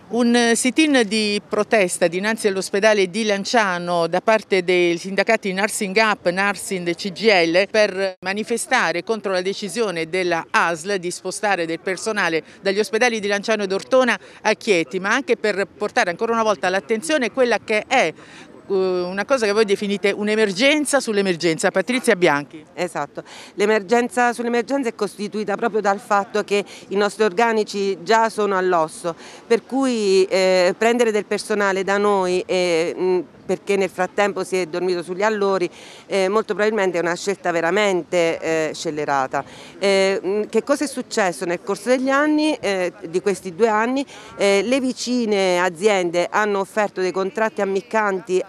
Un sit-in di protesta dinanzi all'ospedale di Lanciano da parte dei sindacati Nursing Up, Nursing e CGIL per manifestare contro la decisione della ASL di spostare del personale dagli ospedali di Lanciano ed Ortona a Chieti, ma anche per portare ancora una volta all'attenzione quella che è una cosa che voi definite un'emergenza sull'emergenza. Patrizia Bianchi. Esatto, l'emergenza sull'emergenza è costituita proprio dal fatto che i nostri organici già sono all'osso, per cui prendere del personale da noi perché nel frattempo si è dormito sugli allori, molto probabilmente è una scelta veramente scellerata. Che cosa è successo nel corso degli anni, di questi 2 anni? Le vicine aziende hanno offerto dei contratti ammiccanti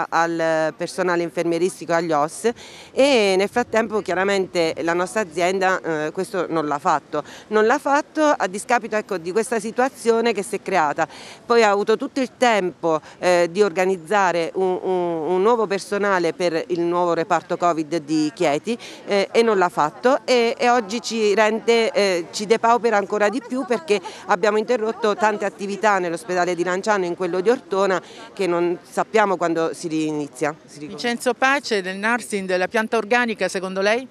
al personale infermieristico, agli OSS, e nel frattempo chiaramente la nostra azienda questo non l'ha fatto. Non l'ha fatto a discapito, ecco, di questa situazione che si è creata. Poi ha avuto tutto il tempo di organizzare un nuovo personale per il nuovo reparto Covid di Chieti e non l'ha fatto, e oggi ci depaupera ancora di più, perché abbiamo interrotto tante attività nell'ospedale di Lanciano e in quello di Ortona che non sappiamo quando si rinizia. Vincenzo Pace del Nursing, della pianta organica, secondo lei?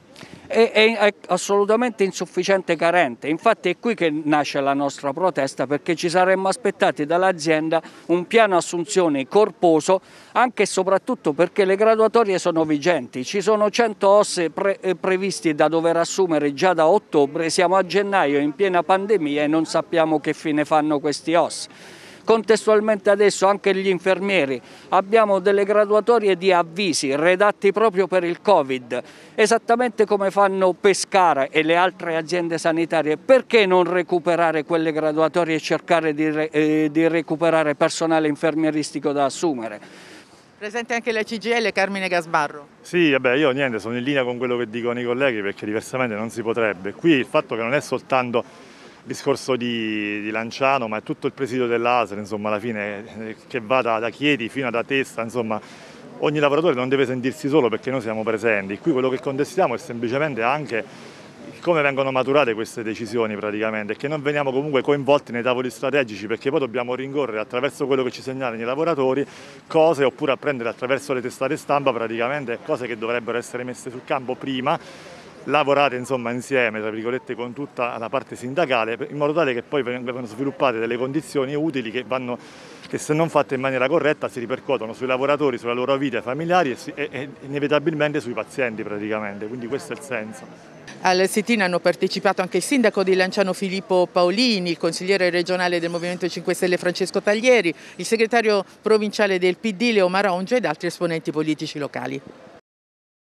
È assolutamente insufficiente e carente, infatti è qui che nasce la nostra protesta, perché ci saremmo aspettati dall'azienda un piano assunzioni corposo, anche e soprattutto perché le graduatorie sono vigenti, ci sono 100 OSS previsti da dover assumere già da ottobre, siamo a gennaio in piena pandemia e non sappiamo che fine fanno questi OSS. Contestualmente adesso anche gli infermieri, abbiamo delle graduatorie di avvisi redatti proprio per il Covid, esattamente come fanno Pescara e le altre aziende sanitarie. Perché non recuperare quelle graduatorie e cercare di recuperare personale infermieristico da assumere? Presente anche la CGIL, Carmine Gasbarro. Sì, vabbè, io niente, sono in linea con quello che dicono i colleghi, perché diversamente non si potrebbe. Qui il fatto che non è soltanto discorso di Lanciano, ma è tutto il presidio dell'ASL, insomma, alla fine, che va da Chieti fino ad Atesta, insomma, ogni lavoratore non deve sentirsi solo perché noi siamo presenti. Qui quello che contestiamo è semplicemente anche come vengono maturate queste decisioni, praticamente, che non veniamo comunque coinvolti nei tavoli strategici, perché poi dobbiamo rincorrere attraverso quello che ci segnalano i lavoratori cose, oppure apprendere attraverso le testate stampa praticamente cose che dovrebbero essere messe sul campo prima, lavorate insomma insieme, tra virgolette, con tutta la parte sindacale, in modo tale che poi vengano sviluppate delle condizioni utili che se non fatte in maniera corretta si ripercuotono sui lavoratori, sulla loro vita familiari e inevitabilmente sui pazienti praticamente, quindi questo è il senso. Al sit-in hanno partecipato anche il sindaco di Lanciano Filippo Paolini, il consigliere regionale del Movimento 5 Stelle Francesco Taglieri, il segretario provinciale del PD Leo Marongio ed altri esponenti politici locali.